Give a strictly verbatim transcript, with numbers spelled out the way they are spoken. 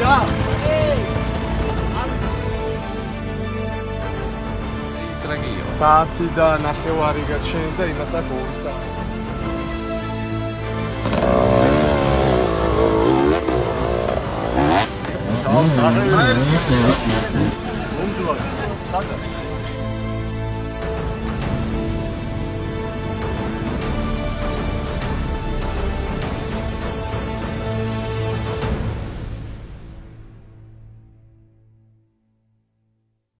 რა? ტრეგია. საათი და ნახევარი გაჩენდა და იმას აქ ორი საათი. ჩაო, დაღები. მომძვარი. სადა?